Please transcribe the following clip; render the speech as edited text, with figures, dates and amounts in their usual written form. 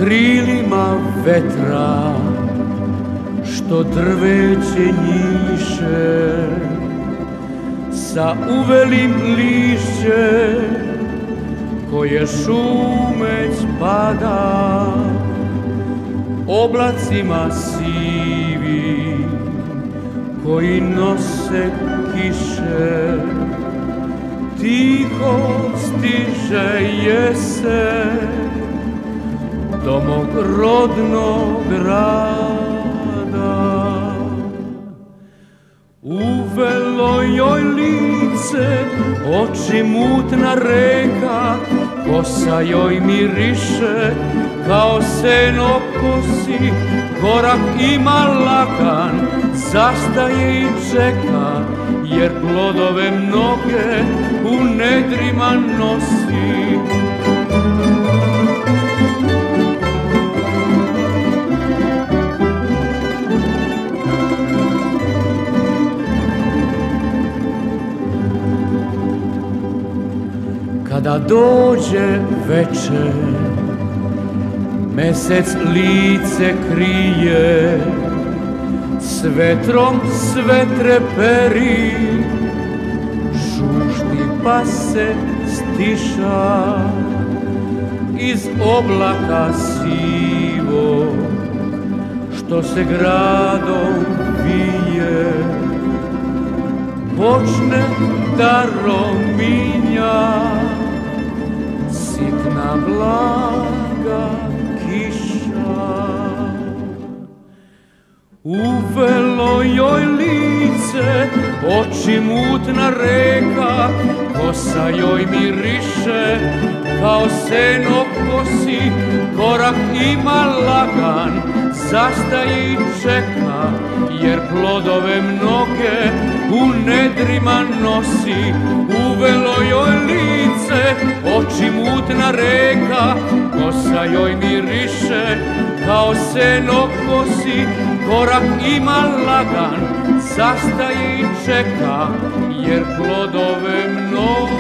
krilima vetra što drveće njiše, sa uvelim lišće koje šumeć pada, oblacima sivi koji nose kiše. Tiho stiže jesen do mog rodnog grada. Uvelo joj lice, oči mutna reka, kosa joj miriše kao seno kosi. Korak ima lagan, zastaje i čeka, jer plodove mnoge u nedrima nosi. Kada dođe večer, mesec lice krije, s vetrom sve treperi, žuždi pa se stiša iz oblaka sivo što se gradom vije. Počne da rominja sitna blaga kiša. Uvelo joj lice, oči mutna reka, kosa joj miriše kao seno kosi. Korak ima lagan, zastaje i čeka, jer plodove mnoge u nedrima nosi. Uvelo joj lice, oči mutna reka, kosa joj miriše kao seno kosi. Korak ima lagan, zastaje i čeka, jer plodove mnoge